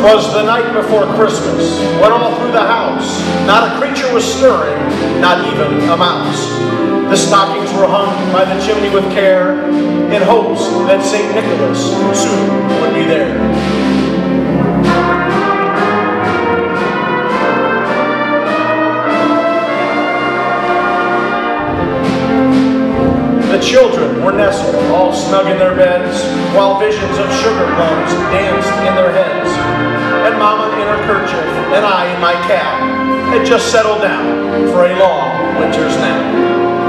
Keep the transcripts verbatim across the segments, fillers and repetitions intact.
'Twas the night before Christmas, when all through the house not a creature was stirring, not even a mouse. The stockings were hung by the chimney with care, in hopes that Saint Nicholas soon would be there. The children were nestled all snug in their beds, while visions of sugar plums danced in their heads. And Mama in her kerchief, and I in my cap, had just settled down for a long winter's nap.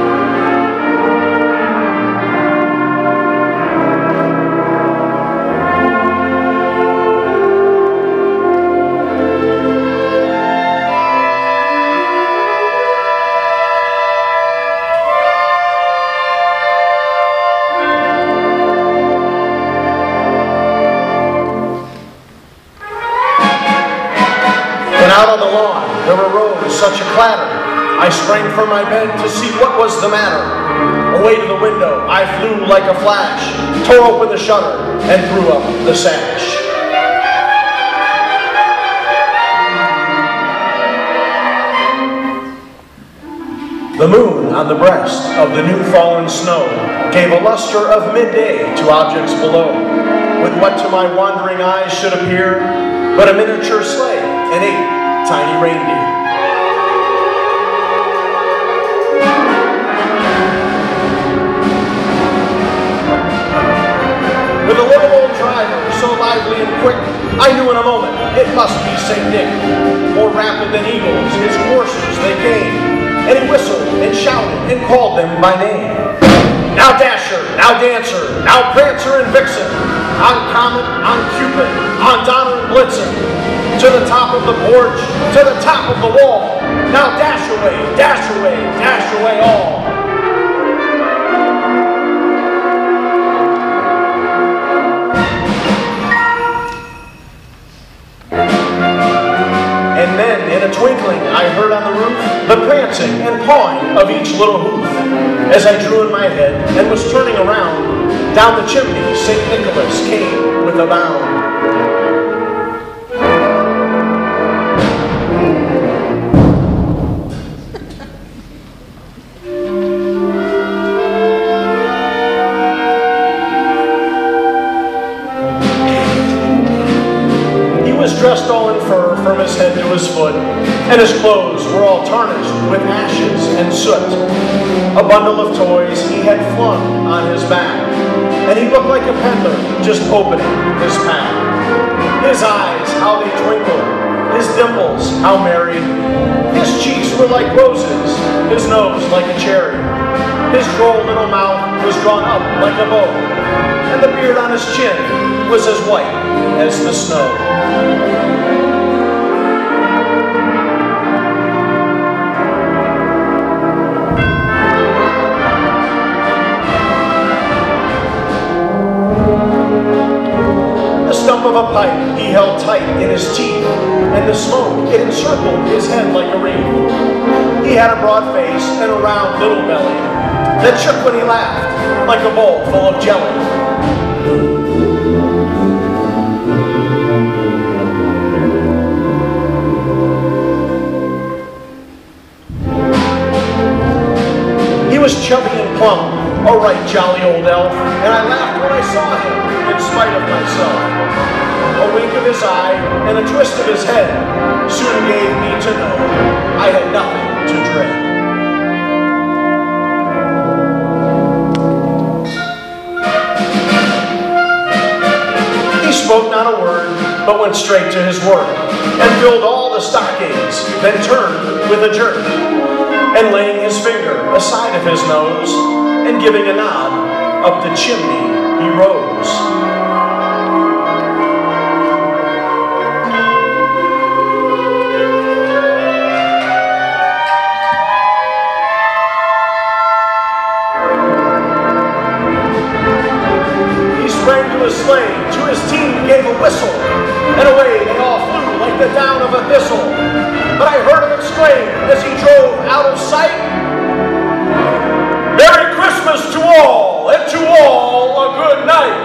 Out on the lawn, there arose such a clatter. I sprang from my bed to see what was the matter. Away to the window, I flew like a flash, tore open the shutter, and threw up the sash. The moon on the breast of the new fallen snow gave a luster of midday to objects below, with what to my wandering eyes should appear but a miniature sleigh and eight tiny reindeer. With a little old driver so lively and quick, I knew in a moment it must be Saint Nick. More rapid than eagles, his coursers they came, and he whistled and shouted and called them by name. Now Dasher, now Dancer, now Prancer and Vixen, on Comet, on Cupid, on Donner and Blitzen, to the top of the porch, to the top of the wall. Now dash away, dash away, dash away all. And then, in a twinkling, I heard on the roof the prancing and pawing of each little hoof. As I drew in my head and was turning around, down the chimney Saint Nicholas came with a bound. Dressed all in fur from his head to his foot, and his clothes were all tarnished with ashes and soot. A bundle of toys he had flung on his back, and he looked like a peddler just opening his pack. His eyes, how they twinkled, his dimples, how merry. His cheeks were like roses, his nose like a cherry. His droll little mouth was drawn up like a bow, and the beard on his chin was as white as the snow. Of a pipe he held tight in his teeth, and the smoke, it encircled his head like a wreath. He had a broad face and a round little belly that shook when he laughed like a bowl full of jelly. He was chubby and plump, a right jolly old elf, and I laughed when I saw him in spite of myself. A wink of his eye and a twist of his head soon gave me to know I had nothing to dread. He spoke not a word, but went straight to his work, and filled all the stockings, then turned with a jerk, and laying his finger aside of his nose, and giving a nod, up the chimney he rose. Sleigh, to his team gave a whistle, and away they all flew like the down of a thistle. But I heard him exclaim as he drove out of sight, Merry Christmas to all, and to all a good night.